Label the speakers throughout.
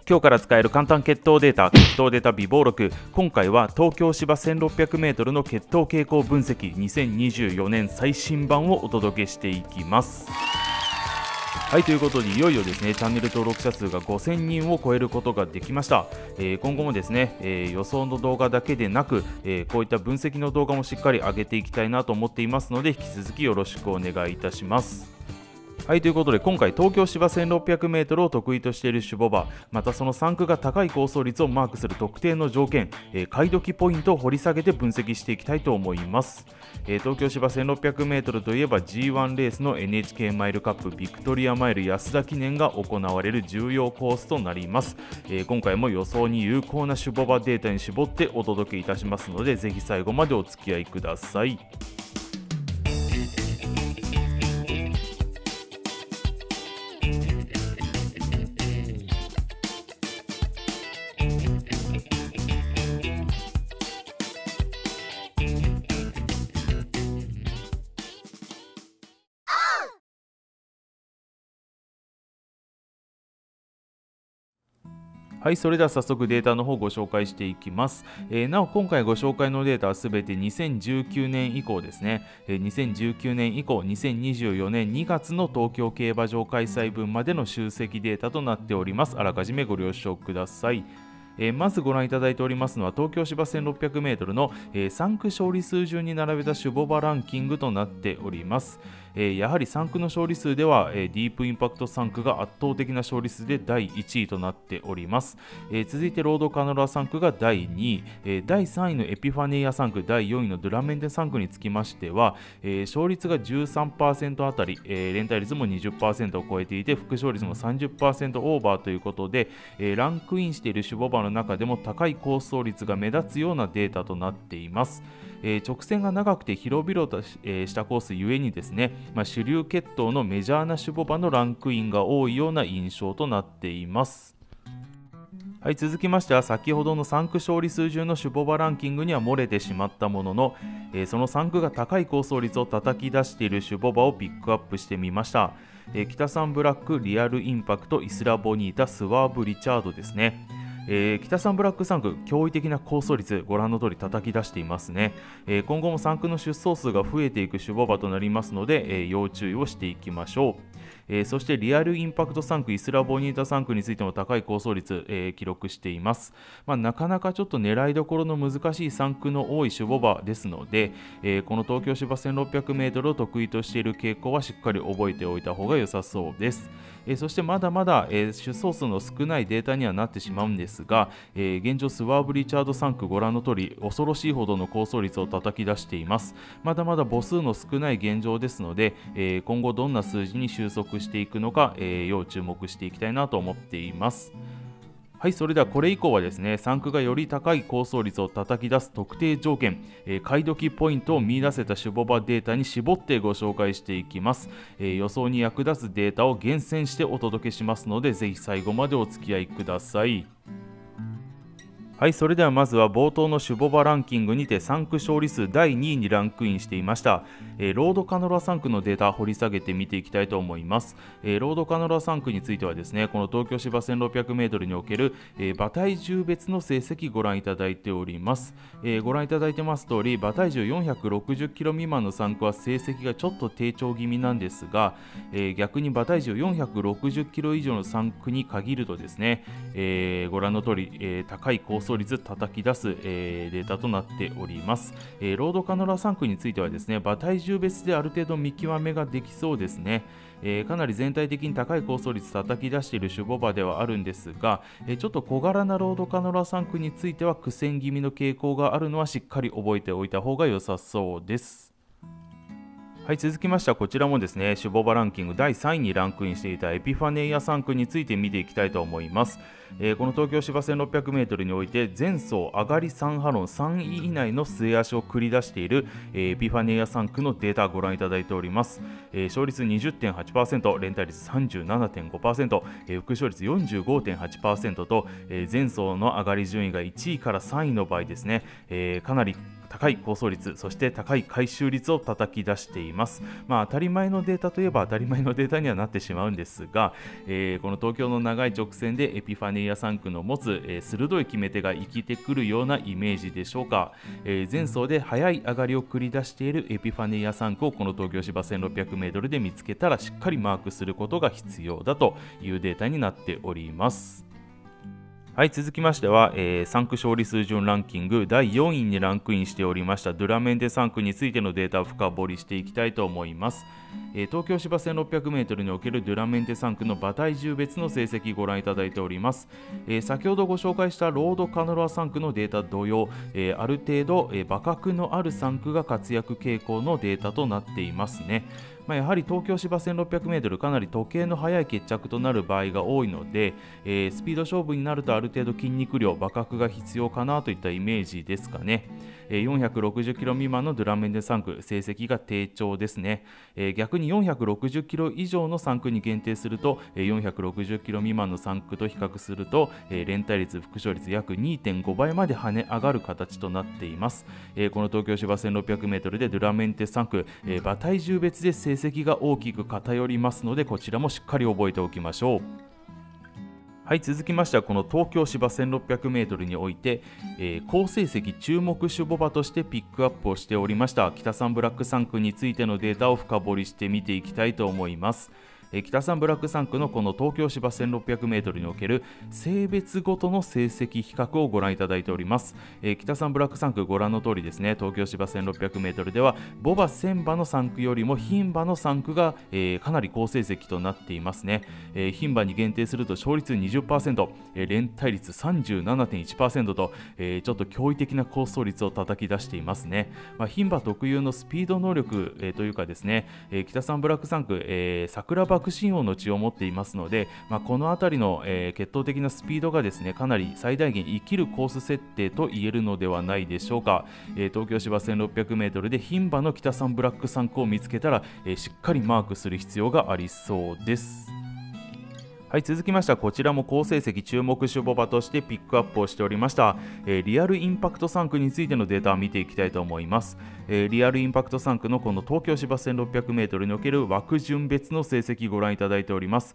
Speaker 1: 今日から使える簡単血糖データ微暴録。今回は東京芝 1600m の血糖傾向分析2024年最新版をお届けしていきます。はい、ということでいよいよですね、チャンネル登録者数が5000人を超えることができました。今後もですね、予想の動画だけでなく、こういった分析の動画もしっかり上げていきたいなと思っていますので、引き続きよろしくお願いいたします。はい、ということで今回東京芝 1600m を得意としている種牡馬、またその3区が高い構想率をマークする特定の条件、買い時ポイントを掘り下げて分析していきたいと思います。東京芝 1600m といえば G1 レースの NHK マイルカップビクトリアマイル安田記念が行われる重要コースとなります。今回も予想に有効な種牡馬データに絞ってお届けいたしますので、ぜひ最後までお付き合いください。はい、それでは早速データの方をご紹介していきます。なお今回ご紹介のデータはすべて2019年以降ですね。2019年以降2024年2月の東京競馬場開催分までの集積データとなっております。あらかじめご了承ください。まずご覧いただいておりますのは東京芝 1600m の、3区勝利数順に並べた種牡馬ランキングとなっております。やはり3区の勝利数では、ディープインパクト3区が圧倒的な勝利数で第1位となっております。続いてロードカノラ3区が第2位、第3位のエピファネイア3区、第4位のドゥラメンテ3区につきましては、勝率が 13% あたり、連帯率も 20% を超えていて副勝率も 30% オーバーということで、ランクインしている種牡馬の中でも高い構想率が目立つようなデータとなっています。直線が長くて広々としたコースゆえにですね、主流血統のメジャーな種牡馬のランクインが多いような印象となっています。はい、続きましては先ほどの3区勝利数順の種牡馬ランキングには漏れてしまったものの、その3区が高い構想率を叩き出している種牡馬をピックアップしてみました。北サンブラック、リアルインパクト、イスラボニータ、スワーブリチャードですね。北サンブラック3区、驚異的な構想率、ご覧の通り叩き出していますね。今後も3区の出走数が増えていく種牡馬となりますので、要注意をしていきましょう。そしてリアルインパクト3区、イスラボニータ3区についても高い構想率、記録しています。なかなかちょっと狙いどころの難しい3区の多い種牡馬ですので、この東京芝 1600m を得意としている傾向はしっかり覚えておいた方が良さそうです。そしてまだまだ、出走数の少ないデータにはなってしまうんですが、現状スワーブリチャード3区ご覧の通り恐ろしいほどの構想率を叩き出しています。まだまだ母数の少ない現状ですので、今後どんな数字に収束していくのか、要注目していきたいなと思っています。はい、それではこれ以降はですね、3区がより高い構想率を叩き出す特定条件、買い時ポイントを見出せた種牡馬データに絞ってご紹介していきます。予想に役立つデータを厳選してお届けしますので、ぜひ最後までお付き合いください。はい、それではまずは冒頭の種牡馬ランキングにて3区勝利数第2位にランクインしていました、ロードカノラ3区のデータを掘り下げて見ていきたいと思います。ロードカノラ3区についてはですね、この東京芝 1600m における、馬体重別の成績ご覧いただいております。ご覧いただいてます通り馬体重 460kg 未満の3区は成績がちょっと低調気味なんですが、逆に馬体重 460kg 以上の3区に限るとですね、ご覧の通り、高い高走率叩き出す、データとなっております。ロードカノラ3区についてはですね、馬体重別である程度見極めができそうですね。かなり全体的に高い構想率叩き出している種牡馬ではあるんですが、ちょっと小柄なロードカノラ3区については苦戦気味の傾向があるのはしっかり覚えておいた方が良さそうです。はい、続きましてはこちらもですね、種牡馬ランキング第3位にランクインしていたエピファネイア3区について見ていきたいと思います。この東京芝 1600m において前走上がり3ハロン3位以内の末脚を繰り出している、エピファネイア3区のデータをご覧いただいております。勝率 20.8%、連帯率 37.5%、副勝率 45.8% と、前走の上がり順位が1位から3位の場合ですね、かなり高い構想率、そして高い回収率を叩き出しています。当たり前のデータといえば当たり前のデータにはなってしまうんですが、この東京の長い直線でエピファネイア3区の持つ、鋭い決め手が生きてくるようなイメージでしょうか。前走で速い上がりを繰り出しているエピファネイア3区をこの東京芝 1600m で見つけたらしっかりマークすることが必要だというデータになっております。はい、続きましては、3区勝利数順ランキング第4位にランクインしておりましたドゥラメンテ3区についてのデータを深掘りしていきたいと思います。東京芝 1600m におけるドゥラメンテ3区の馬体重別の成績ご覧いただいております。先ほどご紹介したロードカノラ3区のデータ同様、ある程度、馬格のある3区が活躍傾向のデータとなっていますね。やはり東京芝 1600m かなり時計の速い決着となる場合が多いので、スピード勝負になるとある程度筋肉量、馬格が必要かなといったイメージですかね。460キロ未満のドゥラメンテ3区、成績が低調ですね。逆に460キロ以上の3区に限定すると、460キロ未満の3区と比較すると、連帯率、副勝率約 2.5 倍まで跳ね上がる形となっています。この東京芝 1600m でドゥラメンテ3区、馬体重別で成績が大きく偏りますので、こちらもしっかり覚えておきましょう。はい、続きましてはこの東京芝 1600m において、好成績注目種牡馬としてピックアップをしておりました北三ブラック3区についてのデータを深掘りして見ていきたいと思います。北三ブラック3区のこの東京芝 1600m における性別ごとの成績比較をご覧いただいております。北三ブラック3区ご覧の通りですね、東京芝 1600m では牡馬1000馬の3区よりも牝馬の3区が、かなり好成績となっていますね。牝馬に限定すると勝率 20%、連帯率 37.1% と、ちょっと驚異的な好走率を叩き出していますね。牝馬特有のスピード能力、というかですね、北三ブラック3区、桜馬躍進王の血を持っていますので、この辺りの、決闘的なスピードがですねかなり最大限生きるコース設定と言えるのではないでしょうか。東京芝 1600m で牝馬の北三ブラック3区を見つけたら、しっかりマークする必要がありそうです。はい、続きましてはこちらも好成績注目種牡馬としてピックアップをしておりました、リアルインパクト3区についてのデータを見ていきたいと思います。リアルインパクト3区のこの東京芝 1600m における枠順別の成績ご覧いただいております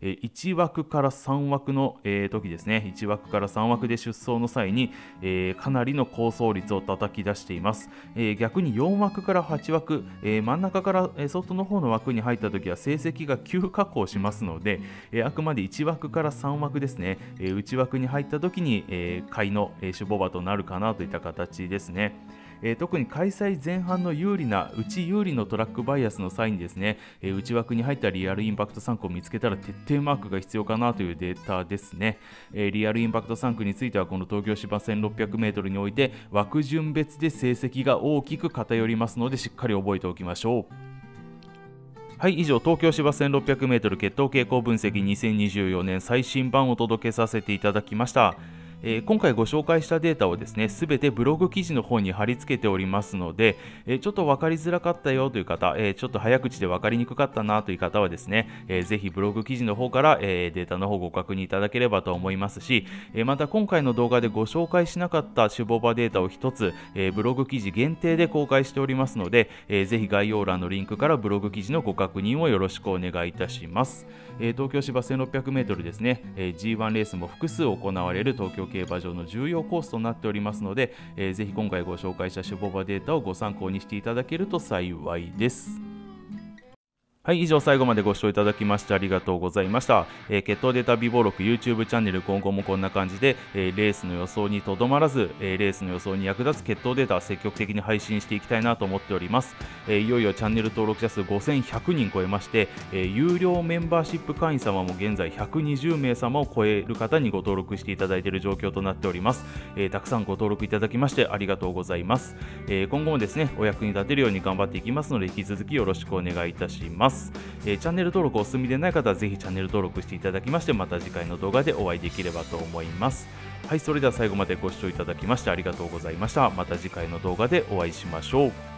Speaker 1: 。1枠から3枠の、時ですね、1枠から3枠で出走の際に、かなりの好走率を叩き出しています。逆に4枠から8枠、真ん中から、外の方の枠に入った時は成績が急下降しますので、あくまで1枠から3枠ですね、内枠に入った時に、買いの、種牡馬となるかなといった形ですね。特に開催前半の有利な内有利のトラックバイアスの際にですね、内枠に入ったリアルインパクト3区を見つけたら徹底マークが必要かなというデータですね。リアルインパクト3区についてはこの東京芝 1600m において枠順別で成績が大きく偏りますのでしっかり覚えておきましょう。はい、以上東京芝 1600m 決闘傾向分析2024年最新版をお届けさせていただきました。今回ご紹介したデータをですね、すべてブログ記事の方に貼り付けておりますので、ちょっと分かりづらかったよという方、ちょっと早口で分かりにくかったなという方はですね、ぜひブログ記事の方から、データの方ご確認いただければと思いますし、また今回の動画でご紹介しなかった種牡馬データを一つ、ブログ記事限定で公開しておりますので、ぜひ概要欄のリンクからブログ記事のご確認をよろしくお願いいたします。東京芝 1600m ですね、G1 レースも複数行われる東京競馬場の重要コースとなっておりますので、ぜひ今回ご紹介した種牡馬データをご参考にしていただけると幸いです。はい、以上最後までご視聴いただきましてありがとうございました。決闘データ備忘録 YouTube チャンネル今後もこんな感じで、レースの予想にとどまらず、レースの予想に役立つ決闘データを積極的に配信していきたいなと思っております。いよいよチャンネル登録者数5100人超えまして、有料メンバーシップ会員様も現在120名様を超える方にご登録していただいている状況となっております。たくさんご登録いただきましてありがとうございます。今後もですね、お役に立てるように頑張っていきますので引き続きよろしくお願いいたします。チャンネル登録お済みでない方はぜひチャンネル登録していただきまして、また次回の動画でお会いできればと思います。はい、それでは最後までご視聴いただきましてありがとうございました。また次回の動画でお会いしましょう。